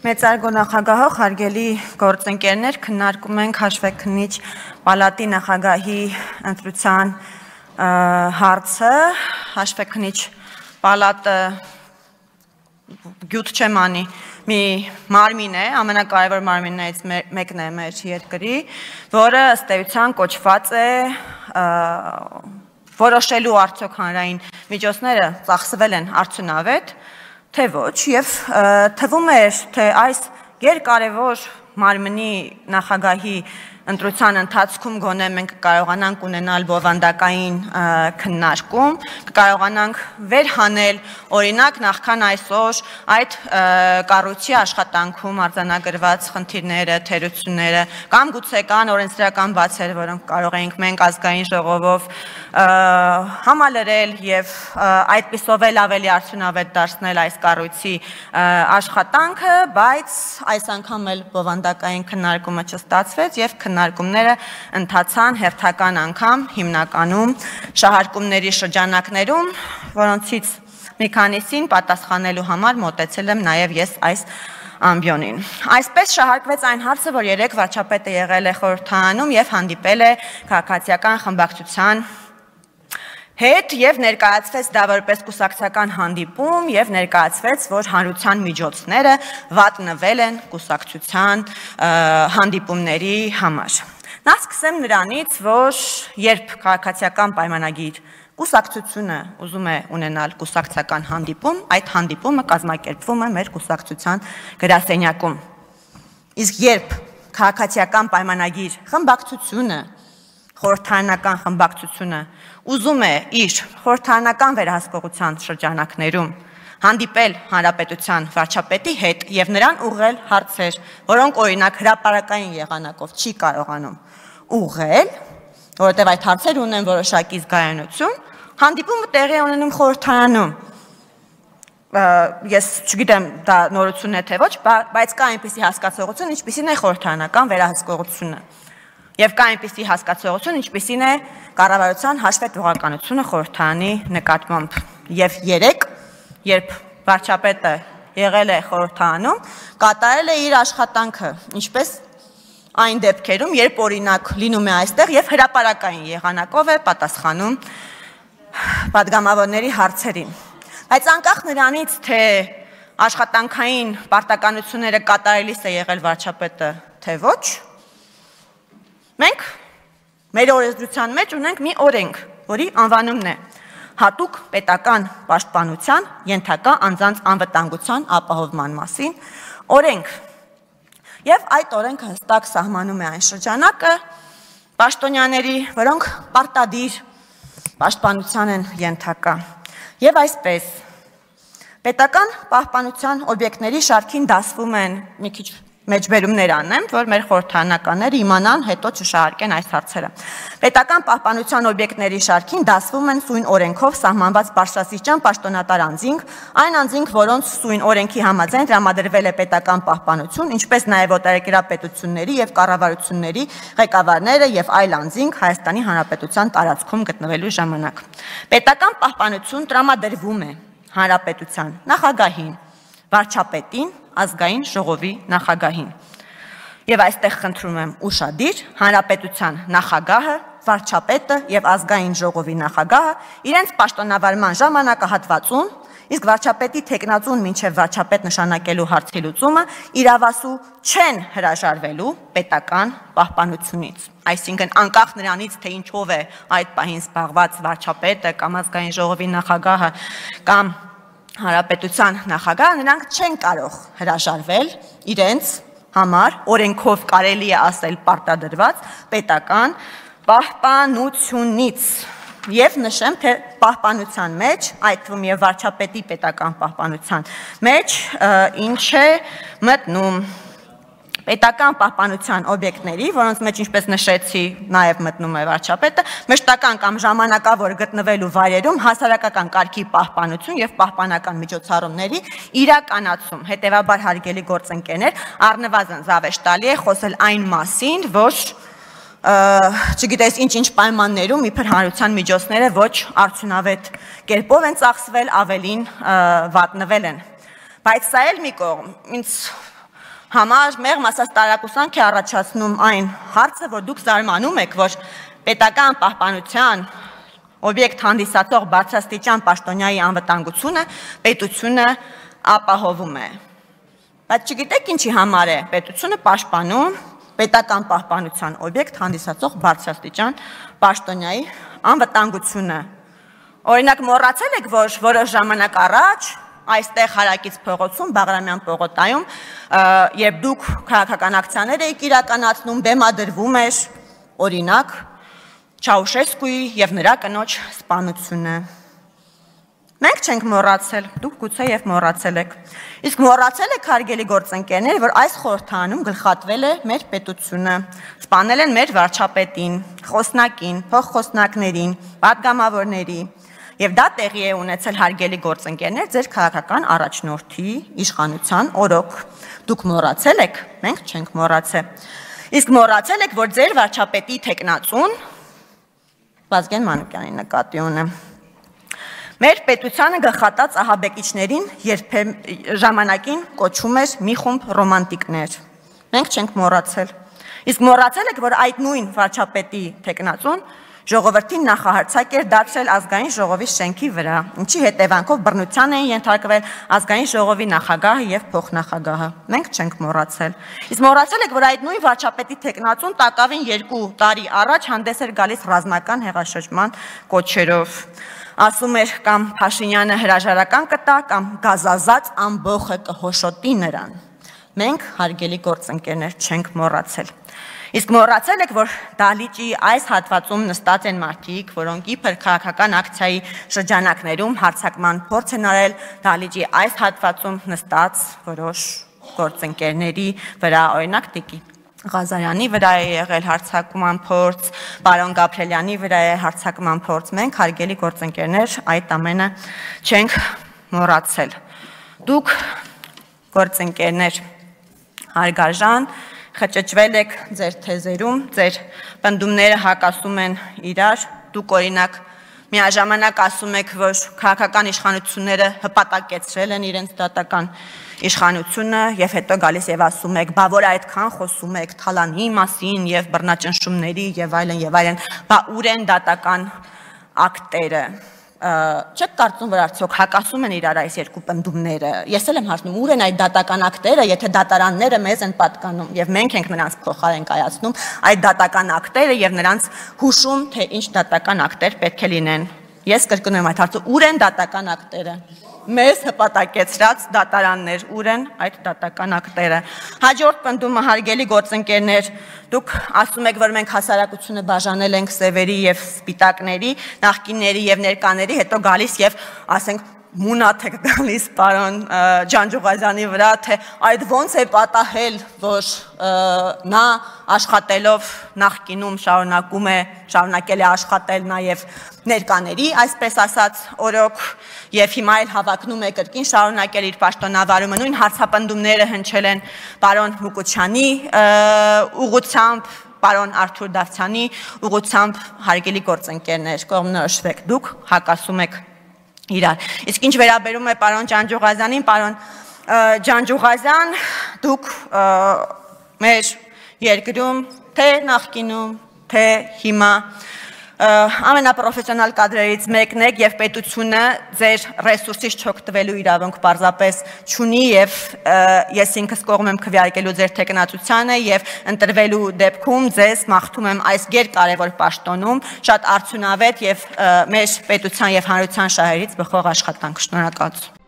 Մեծարգո նախագահող, հարգելի գործընկերներ, քննարկում ենք հաշվեկնիչ պալատի նախագահի ընտրության հարցը, հաշվեկնիչ պալատը գյուտ չեմ անի, մի մարմին է, ամենակարևոր մարմիններից մեկն է մեր երկրի, որը ըստ էության կոչված է որոշելու արդյոք հանրային միջոցները ծախսվել են արդյունավետ, թե ոչ, և թվում էր, թե այս երկարևոր մարմնի նախագահի ընտրության ընթացքում գոնե մենք կարողանանք ունենալ բովանդակային քննարկում, կարողանանք վերհանել օրինակ նախքան այսօր այդ կառույցի աշխատանքում արձանագրված խնդիրները, թերությունները, կամ գուցե կան օրենսդրական բացեր, որոնք կարող էինք մենք ազգային ժողովով համալրել և այդպիսով էլ ավելի արդյունավետ դարձնել այս կառույցի աշխատանքը, բայց այս անգամ էլ բովանդակային քննարկումը չստացվեց և քննարկումները ընթացան հերթական անգամ հիմնականում շահարկումների շրջանակներում, որոնցից մի քանիսին պատասխանելու համար մոտեցել եմ նաև ես այս ամբիոնին։ Այսպես շահարկվեց այն հարցը, որ երեկ վարչապետը եղել է խորհրդարանում և հանդիպել է քաղաքացիական խմբակցության հետ և ներկայացվեց դա որպես կուսակցական հանդիպում և ներկայացվեց, որ հանրության միջոցները վատնվել են կուսակցության հանդիպումների համար։ Նախ սկսեմ նրանից, որ երբ քաղաքացիական պայմանագիր կուսակցությունը ուզում է ունենալ կուսակցական հանդիպում, այդ հանդիպումը կազմակերպվում է մեր կուսակցության գրասենյակում։ Իսկ երբ քաղաքացիական պայմանագիր խմբակցությունը, խորհրդարանական խմբակցությունը ուզում է իր խորհրդարանական վերահսկողության շրջանակներում հանդիպել հանրապետության վարչապետի հետ և նրան ուղղել հարցեր, որոնք օրինակ հրապարակային եղանակով չի կարողանում ուղղել, որովհետև այդ հարցերը ունեն որոշակի զգայունություն, հանդիպումը տեղի է ունենում խորհրդարանում։ Ես չգիտեմ դա նորություն է թե ոչ, բայց կա այնպիսի հասկացողություն, ինչպիսին է խորհրդարանական վերահսկողությունը։ Եվ կա այնպիսի հասկացողություն, ինչպիսին է կառավարության հաշվետվողականությունը խորհրդարանի նկատմամբ։ Եվ երեկ, երբ վարչապետը եղել է խորհրդարանում, կատարել է իր աշխատանքը, ինչպես այն դեպքերում, երբ օրինակ լինում է այստեղ և հրապարակային եղանակով է պատասխանում պատգամավորների հարցերին։ Բայց անկախ նրանից, թե աշխատանքային պարտականությունները կատարելիս է եղել վարչապետը, թե ոչ, մենք մեր օրենսդրության մեջ ունենք մի օրենք, որի անվանումն է հատուկ պետական պաշտպանության ենթակա անձանց անվտանգության ապահովման մասին օրենք։ Եվ այդ օրենքը հստակ սահմանում է այն շրջանակը պաշտոնյաների, որոնք պարտադիր պաշտպանության են ենթակա։ Եվ այսպես, պետական պահպանության օբյեկտների շարքին դասվում են մի քիչ մեջբերումներ անեմ, որ մեր խորհրդարանականները իմանան, հետո չշահարկեն այս հարցերը։ Պետական պահպանության օբյեկտների շարքին դասվում են սույն օրենքով սահմանված բարձրաստիճան պաշտոնատար անձինք, այն անձինք, որոնց սույն օրենքի համաձայն տրամադրվել է պետական պահպանություն, ինչպես նաև օտարերկրապետությունների և կառավարությունների ղեկավարները և այլ անձինք Հայաստանի Հանրապետության տարածքում գտնվելու ժամանակ։ Պետական պահպանություն տրամադրվում է Հանրապետության նախագահին, վարչապետին, ազգային ժողովի նախագահին։ Եվ այստեղ խնդրում եմ ուշադիր, հանրապետության նախագահը, վարչապետը և ազգային ժողովի նախագահը իրենց պաշտոնավարման ժամանակահատվածում, իսկ վարչապետի թեկնածուն մինչև վարչապետ նշանակելու հարցի լուծումը իրավասու չեն հրաժարվելու պետական պահպանությունից։ Այսինքն անկախ նրանից, թե ինչով է այդ պահին զբաղված վարչապետը կամ ազգային ժողովի նախագահը կամ հանրապետության նախագահը, նրանք չեն կարող հրաժարվել իրենց համար օրենքով կարելի է ասել պարտադրված պետական պահպանությունից։ Եվ նշեմ, թե պահպանության մեջ, այդ թվում և վարչապետի պետական պահպանության մեջ, ինչ է մտնում պետական պահպանության օբյեկտների, որոնց մեջ, ինչպես նշեցի, նաև մտնում է վարչապետը, մշտական կամ ժամանակավոր գտնվելու վայրերում հասարակական կարգի պահպանություն և պահպանական միջոցառումների իրականացում։ Հետևաբար, հարգելի գործընկերներ, առնվազն զավեշտալի է խոսել այն մասին, որ չգիտես ինչ-ինչ պայմաններում իբր հանրության միջոցները ոչ արդյունավետ կերպով են ծախսվել, ավելին վատնվել են։ Բայց սա էլ մի կողմ, ինձ համար մեղմ ասած տարակուսանք է առաջացնում այն հարցը, որ դուք զարմանում եք, որ պետական պահպանության օբյեկտ հանդիսացող բարձրաստիճան պաշտոնյայի անվտանգությունը պետությունը ապահովում է։ Բայց չգիտեք ինչի համար է պետությունը պաշտպանում պետական պահպանության օբյեկտ հանդիսացող բարձրաստիճան պաշտոնյայի անվտանգությունը։ Օրինակ մոռացել եք, որ որոշ ժամանակ առաջ այստեղ Հարակից փողոցում, Բաղրամյան պողոտայում, երբ դուք քաղաքական ակցիաներ եք իրականացնում, բեմադրվում էր օրինակ Չաուշեսկուի եւ նրա կնոջ սպանությունը։ Մենք չենք մոռացել, դուք գուցե եւ մոռացել եք։ Իսկ մոռացել եք, հարգելի գործընկերներ, որ այս խորհրդանում գլխատվել է մեր պետությունը, սպանել են մեր վարչապետին, խոսնակին, փոխխոսնակներին, պատգամավորների, եւ դա տեղի է ունեցել, հարգելի գործընկերներ, ձեր քաղաքական առաջնորդի իշխանության օրոք։ Դուք մոռացել եք, մենք չենք մոռացել։ Իսկ մոռացել եք, որ ձեր վարչապետի թեկնածուն Վազգեն Մանուկյանի նկատի ունեմ։ Մեր պետությանը գլխատած ահաբեկիչներին ժամանակին կոչում էր մի խումբ ռոմանտիկներ։ Մենք չենք մոռացել։ Իսկ մոռացել եք, որ այդ նույն վարչապետի թեկնածուն ժողովրդին նախահարցակ էր դարձրել ազգային ժողովի շենքի վրա, ինչի հետևանքով բռնության էին ենթարկվել ազգային ժողովի նախագահը եւ փոխնախագահը։ Մենք չենք մոռացել։ Իսկ մոռացել եք, որ այդ նույն վարչապետի թեկնածուն տակավին 2 տարի առաջ հանդես էր գալիս ռազմական հեղաշրջման կոչերով։ Ասում էր կամ Փաշինյանը հրաժարական կտա, կամ գազազած ամբողը կհոշոտի նրան։ Մենք, հարգելի գործընկերներ, չենք մոռացել։ Իսկ մոռացել եք, որ դահլիճի այս հատվածում նստած են մարդիկ, որոնք իբր քաղաքական ակցիայի շրջանակներում հարձակման փորձ են արել դահլիճի այս հատվածում նստած որոշ գործընկերների վրա, օրինակ Տիկին Ղազարյանի վրա է եղել հարձակման փորձ, պարոն Գաբրելյանի վրա է հարձակման փորձ։ Մենք, հարգելի գործընկերներ, այդ ամենը չենք մոռացել։ Դուք, գործընկերներ, հարգարժան, խճճվել եք ձեր թեզերում, ձեր պնդումները հակասում են իրար, դուք օրինակ միաժամանակ ասում եք, որ քաղաքական իշխանությունները հպատակեցրել են իրենց դատական իշխանությունը եւ հետո գալիս եւ ասում եք, բա որ այդքան խոսում եք թալանի մասին եւ բռնաճնշումների եւ այլն, բա ուր են դատական ակտերը։ Չեք կարծում, որ արդյոք հակասում են իրար այս երկու պնդումները։ Ես էլ եմ հարցնում, ուր են այդ դատական ակտերը, եթե դատարանները մեզ են պատկանում եւ մենք ենք նրանց փոխարեն կայացնում այդ դատական ակտերը եւ նրանց հուշում, թե ինչ դատական ակտեր պետք է լինեն։ Ես կրկնում եմ այդ հարցը, ուր են դատական ակտերը։ Մեզ հպատակեցրած դատարաններ, ուր են այդ դատական ակտերը։ Հաջորդ պնդումը, հարգելի գործընկերներ, դուք ասում եք, որ մենք հասարակությունը բաժանել ենք սևերի եւ սպիտակների, նախկինների եւ ներկաների, հետո գալիս եւ ասենք մունաթ եք գալիս պարոն Ջանջուղազյանի վրա, թե այդ ոնց է պատահել, որ նա աշխատելով նախկինում շարունակել է աշխատել նաև ներկաների, այսպես ասած, օրոք եւ հիմա էլ հավակնում է կրկին շարունակել իր պաշտոնավարումը։ Նույն հարցապնդումները հնչել են պարոն Մուկուչյանի ուղղությամբ, պարոն Արթուր Դավթյանի ուղղությամբ, հարգելի գործընկերներ, կողմնորոշվեք, դուք հակասում եք իրար։ Իսկ ինչ վերաբերում է պարոն Ջանջուղազյանին, պարոն Ջանջուղազյան, դուք մեր երկրում թե նախկինում, թե հիմա ամենապրոֆեսիոնալ կադրերից մեկն եք եւ պետությունը ձեր ռեսուրսից չօգտվելու իրավունք պարզապես չունի եւ ես ինքս կողմ եմ քվեարկելու ձեր թեկնածությանը եւ ընտրվելու դեպքում ձեզ մաղթում եմ այս գերկարևոր պաշտոնում շատ արդյունավետ եւ մեր պետության եւ հանրության շահերից բխող աշխատանք։ Շնորհակալություն։